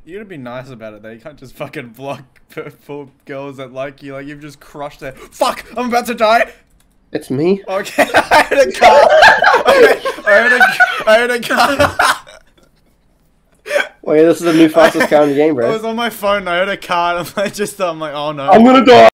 You gotta be nice about it though. You can't just fucking block for girls that like you. Like you've just crushed their. Fuck! I'm about to die. It's me. Okay, I heard a car. I heard a car. Wait, this is the new fastest car in the game, bro. I was on my phone. I heard a car. And I'm like, oh no. I'm gonna die.